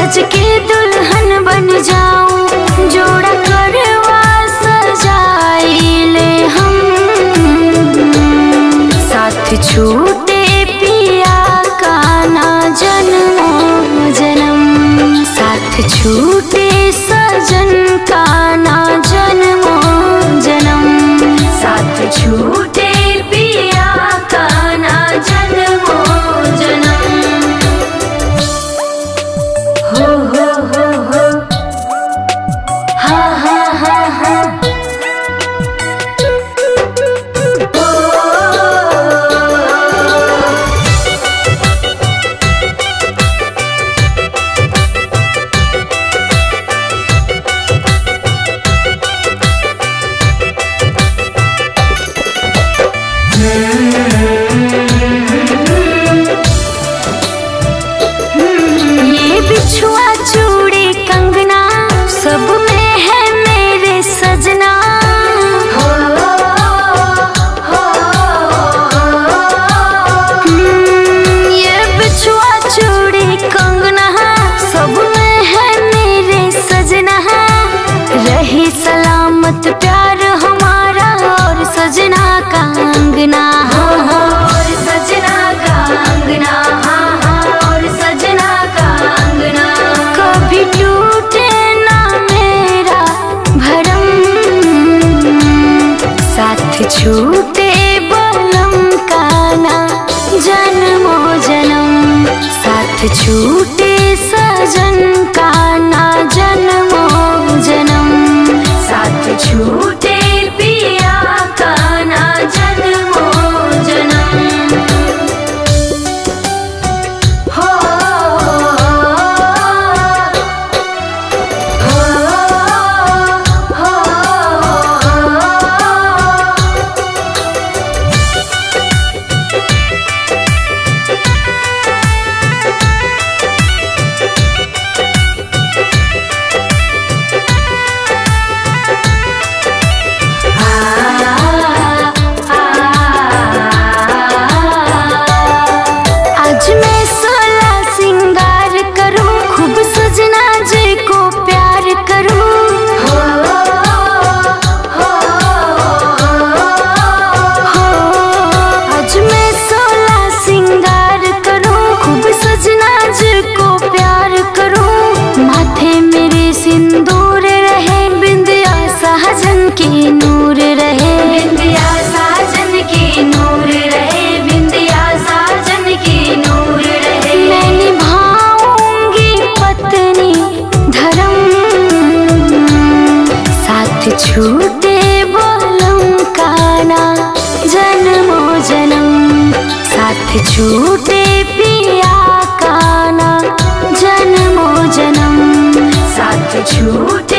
सज के दुल्हन बन जाऊं, जोड़ा करवा सजाई ले हम। साथ छूटे पिया का ना जन्मो जन्म, साथ छूटे सजन का ना जन्मो जन्म, साथ छूटे पिया का ना जन्मो जन्म। हो हा हा हा हा ये बिछुआ चूड़ी कंगना सब में है मेरे सजना। ये बिछुआ चूड़ी कंगना सब में है मेरे सजना। रही सलामत प्यार हमारा और सजना का अंगना, और सजना का अंगना, और सजना का अंगना। कभी टूटे ना मेरा भरम, साथ छूटे बलम का ना जन्मो जन्म, साथ छूटे सजन का ना जन्मो जन्म, साथ छूटे पिया का ना जन्मो जन्म। हो आज मैं 16 सिंगार करूं, खूब सजना जी को प्यार करूं। आज मैं 16 सिंगार करूं, खूब सजना जी को प्यार करूं। माथे मेरे सिंदूर रहे, बिंदिया साजन की नूर रहे, बिंदिया साजन की नूर रहे, बिंदिया साजन की नूर रहे। मैं निभाऊंगी पत्नी धर्म, साथ छूटे बलम का ना जन्मो जन्म, साथ छूटे पिया का ना जन्मो जन्म, साथ छूटे